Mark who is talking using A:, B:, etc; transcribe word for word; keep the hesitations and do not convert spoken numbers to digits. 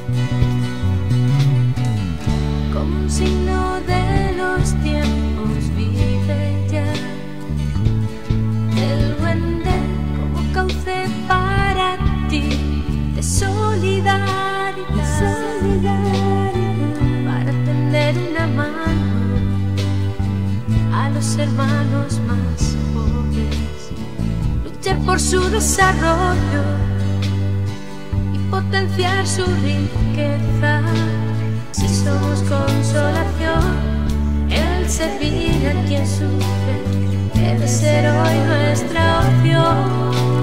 A: Como un signo de los tiempos vive ya el duende como cauce para ti de solidaridad, de solidaridad, para tender una mano a los hermanos más pobres, luchar por su desarrollo y potenciar su riqueza. Si somos consolación, el servir a quien sufre debe ser hoy nuestra opción.